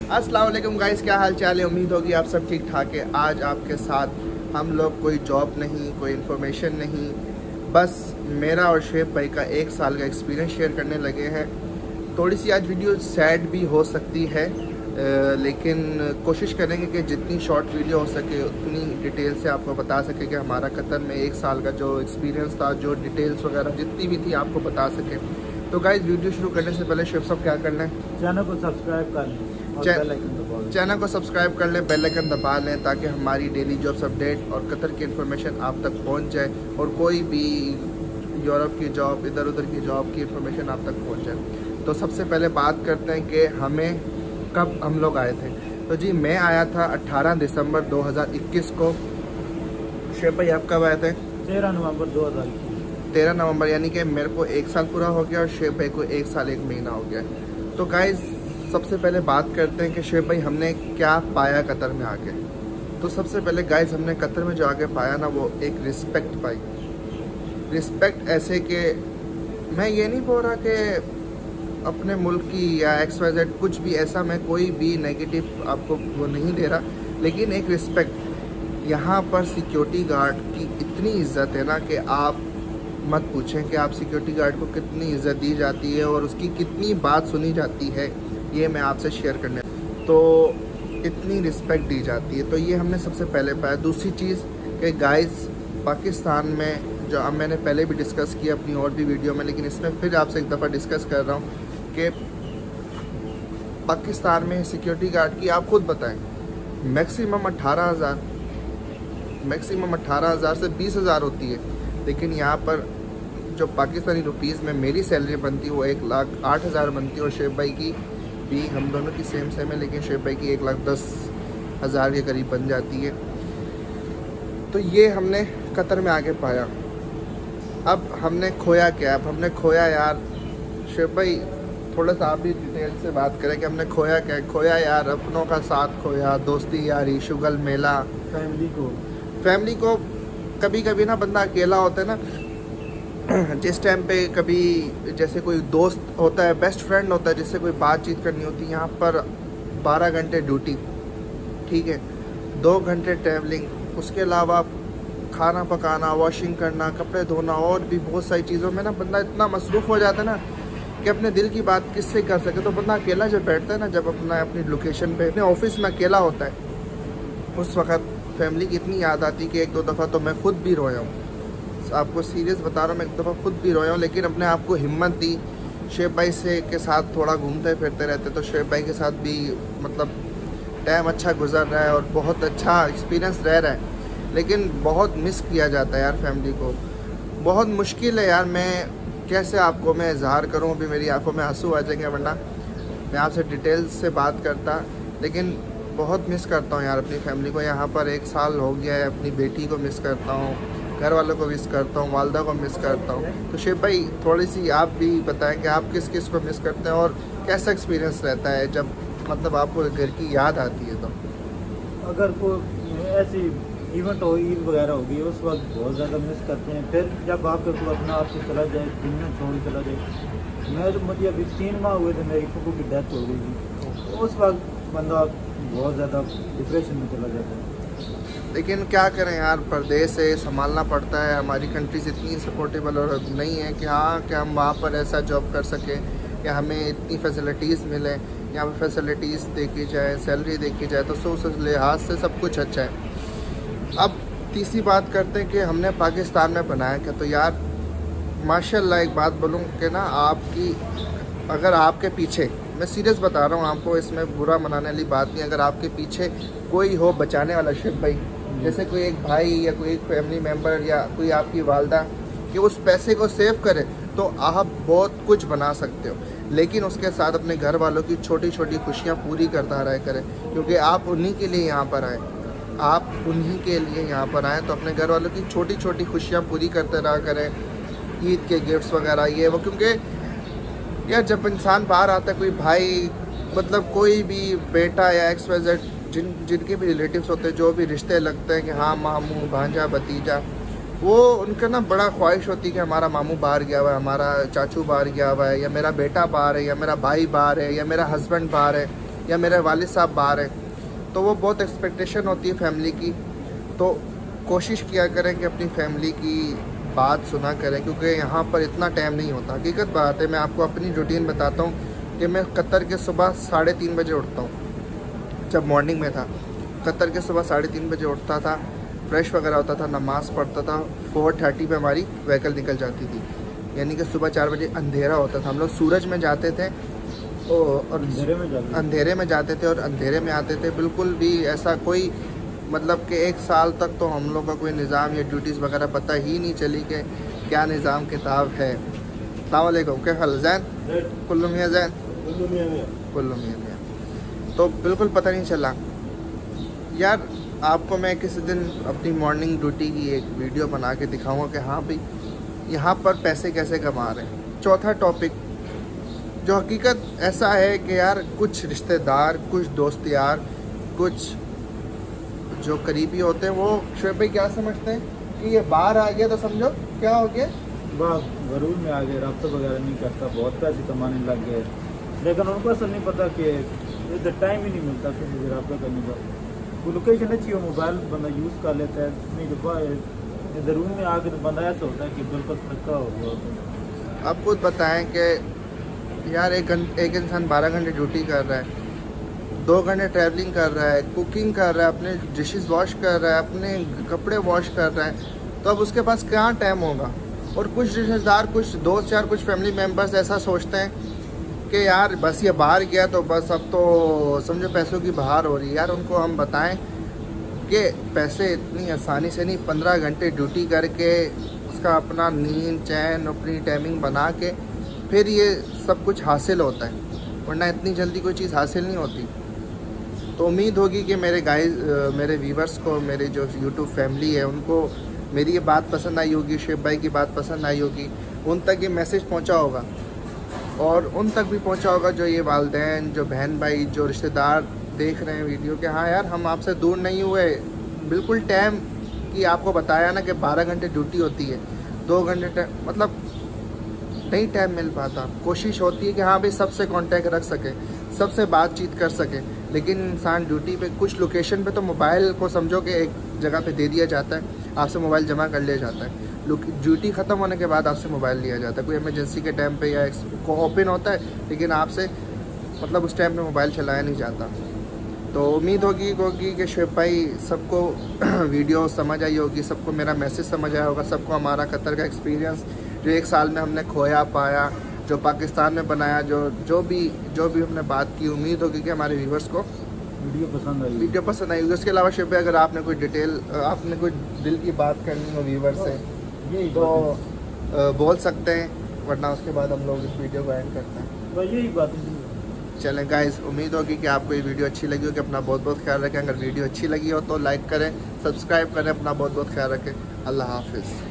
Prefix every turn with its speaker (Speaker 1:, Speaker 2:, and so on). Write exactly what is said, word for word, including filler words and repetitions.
Speaker 1: अस्सलाम वालेकुम गाइस, क्या हाल चाल है। उम्मीद होगी आप सब ठीक ठाक है। आज आपके साथ हम लोग कोई जॉब नहीं, कोई इन्फॉर्मेशन नहीं, बस मेरा और शेफ भाई का एक साल का एक्सपीरियंस शेयर करने लगे हैं। थोड़ी सी आज वीडियो सैड भी हो सकती है, आ, लेकिन कोशिश करेंगे कि जितनी शॉर्ट वीडियो हो सके उतनी डिटेल से आपको बता सके कि हमारा कतर में एक साल का जो एक्सपीरियंस था, जो डिटेल्स वगैरह जितनी भी थी आपको बता सके। तो गाइस वीडियो शुरू करने से पहले शेफ साहब क्या करना है,
Speaker 2: चैनल को सब्सक्राइब कर लें,
Speaker 1: चैनल को सब्सक्राइब कर लें, बेल आइकन दबा लें ताकि हमारी डेली जॉब्स अपडेट और कतर की इन्फॉर्मेशन आप तक पहुंच जाए और कोई भी यूरोप की जॉब, इधर उधर की जॉब की इन्फॉर्मेशन आप तक पहुंच जाए। तो सबसे पहले बात करते हैं कि हमें कब हम लोग आए थे। तो जी मैं आया था अठारह दिसंबर दो हज़ार इक्कीस को। शेफ भाई आप कब आए थे?
Speaker 2: तेरह नवंबर दो हज़ार इक्कीस।
Speaker 1: तेरह नवंबर, यानी कि मेरे को एक साल पूरा हो गया और शेफ भाई को एक साल एक महीना हो गया। तो गाइज सबसे पहले बात करते हैं कि शेफ भाई हमने क्या पाया कतर में आके। तो सबसे पहले गाइज हमने कतर में जो आके पाया ना, वो एक रिस्पेक्ट पाई। रिस्पेक्ट ऐसे कि मैं ये नहीं बोल रहा कि अपने मुल्क की या एक्स वाई जेड कुछ भी ऐसा, मैं कोई भी नेगेटिव आपको वो नहीं दे रहा, लेकिन एक रिस्पेक्ट। यहाँ पर सिक्योरिटी गार्ड की इतनी इज्जत है ना कि आप मत पूछें कि आप सिक्योरिटी गार्ड को कितनी इज्जत दी जाती है और उसकी कितनी बात सुनी जाती है, ये मैं आपसे शेयर करने। तो इतनी रिस्पेक्ट दी जाती है, तो ये हमने सबसे पहले पाया। दूसरी चीज़ कि गाइस पाकिस्तान में, जो अब मैंने पहले भी डिस्कस किया अपनी और भी वीडियो में, लेकिन इसमें फिर आपसे एक दफ़ा डिस्कस कर रहा हूँ कि पाकिस्तान में सिक्योरिटी गार्ड की आप खुद बताएं मैक्सिमम अट्ठारह हज़ार मैक्सिमम अट्ठारह हज़ार से बीस हज़ार होती है, लेकिन यहाँ पर जो पाकिस्तानी रुपीज़ में मेरी सैलरी बनती है वो एक लाख आठ हज़ार बनती है और शेफ भाई की भी, हम दोनों की सेम सेम है, लेकिन शेफ भाई की एक लाख दस हज़ार के करीब बन जाती है। तो ये हमने कतर में आके पाया। अब हमने खोया क्या? अब हमने खोया यार, शेफ भाई थोड़ा सा आप भी डिटेल से बात करें कि हमने खोया क्या? खोया यार अपनों का साथ खोया, दोस्ती यारी, शुगल मेला,
Speaker 2: फैमिली को
Speaker 1: फैमिली को कभी कभी ना बंदा अकेला होता है ना, जिस टाइम पे कभी जैसे कोई दोस्त होता है, बेस्ट फ्रेंड होता है, जिससे कोई बातचीत करनी होती है। यहाँ पर बारह घंटे ड्यूटी, ठीक है, दो घंटे ट्रैवलिंग, उसके अलावा खाना पकाना, वॉशिंग करना, कपड़े धोना और भी बहुत सारी चीज़ों में ना बंदा इतना मसरूफ़ हो जाता है ना कि अपने दिल की बात किससे कर सके। तो बंदा अकेला जब बैठता है ना, जब अपना अपनी लोकेशन पे अपने ऑफिस में अकेला होता है, उस वक्त फैमिली की इतनी याद आती कि एक दो दफ़ा तो मैं खुद भी रोया हूँ। आपको सीरियस बता रहा हूँ, मैं एक दफ़ा खुद भी रोया हूँ, लेकिन अपने आप को हिम्मत दी। शेफ भाई से के साथ थोड़ा घूमते फिरते रहते, तो शेफ भाई के साथ भी मतलब टाइम अच्छा गुजर रहा है और बहुत अच्छा एक्सपीरियंस रह रहा है, लेकिन बहुत मिस किया जाता है यार फैमिली को। बहुत मुश्किल है यार, मैं कैसे आपको मैं इजहार करूँ, अभी मेरी आंखों में आंसू आ जाएंगे, वरना मैं आपसे डिटेल से बात करता। लेकिन बहुत मिस करता हूँ यार अपनी फैमिली को। यहाँ पर एक साल हो गया है, अपनी बेटी को मिस करता हूँ, घर वालों को मिस करता हूँ, वालदा को मिस करता हूँ। तो शेफ भाई थोड़ी सी आप भी बताएं कि आप किस किस को मिस करते हैं और कैसा एक्सपीरियंस रहता है जब मतलब आपको घर की याद आती है। तो अगर
Speaker 2: कोई ऐसी इवेंट हो, ईद वगैरह होगी, उस वक्त बहुत ज़्यादा मिस करते हैं। फिर जब आपके को अपना आपसे चला जाए, दुनिया छोड़ चला जाए। मैं तो मुझे अभी तीन माह हुए थे, मेरी फूफू की डेथ हो गई थी, उस वक्त बंदा बहुत ज़्यादा डिप्रेशन में चला जाता है। लेकिन क्या करें यार, परदेश से संभालना पड़ता है। हमारी कंट्रीज इतनी सपोर्टेबल और नहीं है कि हाँ कि हम वहाँ पर ऐसा जॉब कर सकें या हमें इतनी फैसिलिटीज़ मिलें, यहाँ पर फैसिलिटीज़ देखी जाए, सैलरी देखी जाए, तो सो उस लिहाज से सब कुछ अच्छा है। अब तीसरी बात करते हैं कि हमने पाकिस्तान में बनाया क्या। तो यार माशाल्लाह एक बात बोलूँ कि ना, आपकी अगर आपके पीछे, मैं सीरियस बता रहा हूँ आपको, इसमें बुरा मनाने वाली बात नहीं, अगर आपके पीछे कोई हो बचाने वाला शेफ भाई, जैसे कोई एक भाई या कोई एक फैमिली मेम्बर या कोई आपकी वालदा, कि उस पैसे को सेव करे, तो आप बहुत कुछ बना सकते हो। लेकिन उसके साथ अपने घर वालों की छोटी छोटी खुशियाँ पूरी करता रहा करें, क्योंकि आप उन्हीं के लिए यहाँ पर आए, आप उन्हीं के लिए यहाँ पर आए, तो अपने घर वालों की छोटी छोटी खुशियाँ पूरी करते रहा करें। ईद के गिफ्ट्स वगैरह ये वो, क्योंकि यार जब इंसान बाहर आता है, कोई भाई मतलब कोई भी बेटा या एक्स वाई जेड, जिन जिनके भी रिलेटिव्स होते हैं, जो भी रिश्ते लगते हैं कि हाँ मामू भांजा भतीजा, वो उनका ना बड़ा ख्वाहिश होती है कि हमारा मामू बाहर गया हुआ है, हमारा चाचू बाहर गया हुआ है, या मेरा बेटा बाहर है, या मेरा भाई बाहर है, या मेरा हस्बैंड बाहर है।
Speaker 1: या मेरे वालिद साहब बाहर हैं, तो वो बहुत एक्सपेक्टेशन होती है फैमिली की। तो कोशिश किया करें कि अपनी फैमिली की बात सुना करें, क्योंकि यहाँ पर इतना टाइम नहीं होता। हकीकत बात है, मैं आपको अपनी रूटीन बताता हूँ कि मैं कतर के सुबह साढ़े तीन बजे उठता हूँ। जब मॉर्निंग में था कतर के सुबह साढ़े तीन बजे उठता था, फ्रेश वगैरह होता था, नमाज़ पढ़ता था, फोर थर्टी पे हमारी व्हीकल निकल जाती थी, यानी कि सुबह चार बजे अंधेरा होता था। हम लोग सूरज में जाते थे और
Speaker 2: अंधेरे में जाते
Speaker 1: अंधेरे में जाते थे और अंधेरे में आते थे। बिल्कुल भी ऐसा कोई मतलब कि एक साल तक तो हम लोग का कोई निज़ाम या ड्यूटीज़ वगैरह पता ही नहीं चली कि क्या निज़ाम किताब है। अस्सलाम वालेकुम, क्या हाल जैन? कुल्लू मियाँ जैन, कुल्लू मियाँ मियाँ। तो बिल्कुल पता नहीं चला यार। आपको मैं किसी दिन अपनी मॉर्निंग ड्यूटी की एक वीडियो बना के दिखाऊंगा कि हाँ भाई यहाँ पर पैसे कैसे कमा रहे हैं। चौथा टॉपिक जो हकीकत ऐसा है कि यार कुछ रिश्तेदार, कुछ दोस्त यार, कुछ जो करीबी होते हैं वो शोएब भाई क्या समझते हैं कि ये बाहर आ गया तो समझो क्या हो गया,
Speaker 2: वाह गरूर में आ गए, रब्ता वगैरह नहीं करता, बहुत पैसे कमाने लग गए। लेकिन उनको असल नहीं पता कि इधर टाइम ही नहीं मिलता किसी से रब्ता करने का। वो लोकेशन अच्छी हो, मोबाइल बंदा यूज़ कर लेता है, नहीं तो इधर रूम में आके तो बंदा ऐसा होता है कि बिल्कुल थका हो गया।
Speaker 1: आप खुद बताएं कि यार एक घंटे एक इंसान बारह घंटे ड्यूटी कर रहा है, दो घंटे ट्रैवलिंग कर रहा है, कुकिंग कर रहा है, अपने डिशेस वॉश कर रहा है, अपने कपड़े वॉश कर रहा है, तो अब उसके पास कहाँ टाइम होगा। और कुछ रिश्तेदार, कुछ दोस्त यार, कुछ फैमिली मेम्बर्स ऐसा सोचते हैं कि यार बस ये बाहर गया तो बस अब तो समझो पैसों की बहार हो रही है। यार उनको हम बताएं कि पैसे इतनी आसानी से नहीं, पंद्रह घंटे ड्यूटी करके उसका अपना नींद चैन अपनी टाइमिंग बना के फिर ये सब कुछ हासिल होता है, वरना इतनी जल्दी कोई चीज़ हासिल नहीं होती। तो उम्मीद होगी कि मेरे गाइस, मेरे व्यूवर्स को, मेरे जो यूट्यूब फैमिली है उनको मेरी ये बात पसंद आई होगी, शोएब भाई की बात पसंद आई होगी, उन तक ये मैसेज पहुंचा होगा। और उन तक भी पहुंचा होगा जो ये वालिदैन, जो बहन भाई, जो रिश्तेदार देख रहे हैं वीडियो के, हाँ यार हम आपसे दूर नहीं हुए। बिल्कुल टाइम की आपको बताया ना कि बारह घंटे ड्यूटी होती है, दो घंटे मतलब नहीं टाइम मिल पाता। कोशिश होती है कि हाँ भाई सबसे कांटेक्ट रख सके, सबसे बातचीत कर सके, लेकिन इंसान ड्यूटी पे, कुछ लोकेशन पे तो मोबाइल को समझो कि एक जगह पे दे दिया जाता है, आपसे मोबाइल जमा कर लिया जाता है। ड्यूटी ख़त्म होने के बाद आपसे मोबाइल लिया जाता है, कोई इमरजेंसी के टाइम पे या को ओपन होता है, लेकिन आपसे मतलब उस टाइम पे मोबाइल चलाया नहीं जाता। तो उम्मीद होगी होगी कि शोएब भाई सबको वीडियो समझ आई होगी, सबको मेरा मैसेज समझ आया होगा, सबको हमारा कतर का एक्सपीरियंस जो एक साल में हमने खोया पाया, जो पाकिस्तान में बनाया, जो जो भी जो भी हमने बात की। उम्मीद होगी कि हमारे व्यूवर्स को
Speaker 2: वीडियो पसंद आई
Speaker 1: वीडियो पसंद आई होगी। उसके अलावा शोएब भाई अगर आपने कोई डिटेल, आपने कोई दिल की बात करनी हो व्यूवर से
Speaker 2: यही
Speaker 1: तो आ, बोल सकते हैं, वरना उसके बाद हम लोग इस वीडियो को एंड करते हैं।
Speaker 2: तो यही बात है।
Speaker 1: चलें गाइस, उम्मीद होगी कि आपको ये वीडियो अच्छी लगी होगी। अपना बहुत बहुत ख्याल रखें। अगर वीडियो अच्छी लगी हो तो लाइक करें, सब्सक्राइब करें, अपना बहुत बहुत ख्याल रखें। अल्लाह हाफिज़।